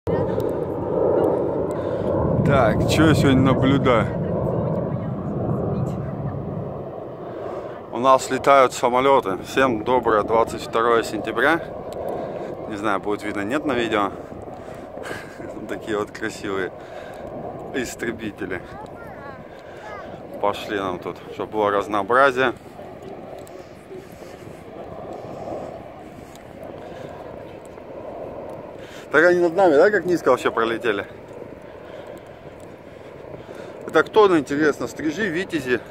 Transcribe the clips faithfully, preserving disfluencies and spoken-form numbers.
Так, что я сегодня наблюдаю? У нас летают самолеты. Всем доброе двадцать второе сентября. Не знаю, будет видно, нет на видео. Такие вот красивые истребители. Пошли нам тут, чтобы было разнообразие. Так они над нами, да, как низко вообще пролетели? Это кто, интересно, стрижи, витязи?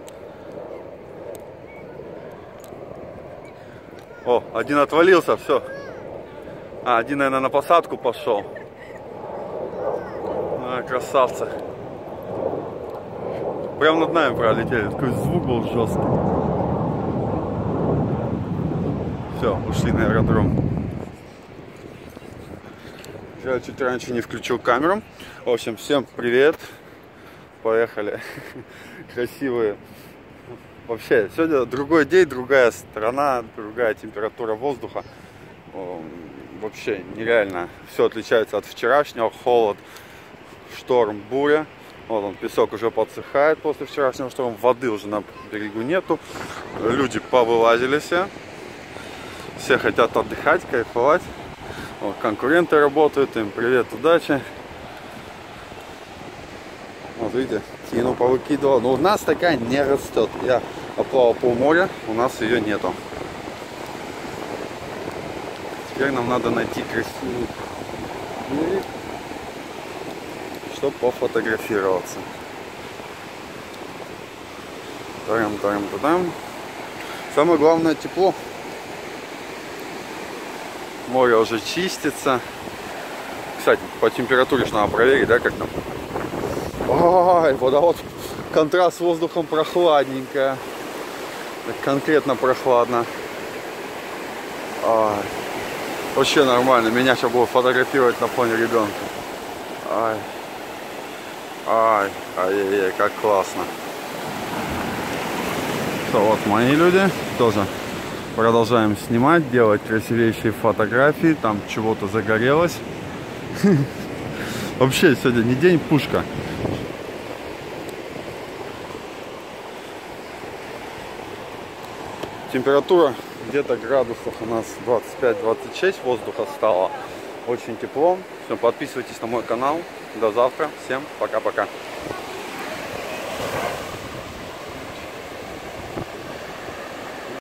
О, один отвалился, все. А, один, наверное, на посадку пошел. А, красавцы. Прям над нами пролетели. Такой звук был жесткий. Все, ушли на аэродром. Я чуть раньше не включил камеру. В общем, всем привет. Поехали. Красивые. Вообще, сегодня другой день, другая страна, другая температура воздуха. Вообще нереально. Все отличается от вчерашнего. Холод, шторм, буря. Вот он, песок уже подсыхает после вчерашнего шторма. Воды уже на берегу нету. Люди повылазили все. Все хотят отдыхать, кайфовать. Вот, конкуренты работают. Им привет, удачи. Вот видите, тину повыкидывал. Но у нас такая не растет. Я оплавал полморя, у нас ее нету. Теперь нам надо найти красивый берег, чтобы пофотографироваться. Тарам, тарам, тадам. Самое главное — тепло. Море уже чистится. Кстати, по температуре надо проверить, да, как там. Ой, водовод, контраст с воздухом прохладненько. Конкретно прохладно. Ой, вообще нормально. Меня сейчас будут фотографировать на фоне ребенка. Ай, ай, ай-яй-яй, как классно. Что, вот мои люди тоже продолжаем снимать, делать красивейшие фотографии. Там чего-то загорелось. Вообще сегодня не день, пушка. Температура где-то градусов у нас двадцать пять — двадцать шесть, воздуха стало очень тепло. Все, подписывайтесь на мой канал. До завтра. Всем пока-пока.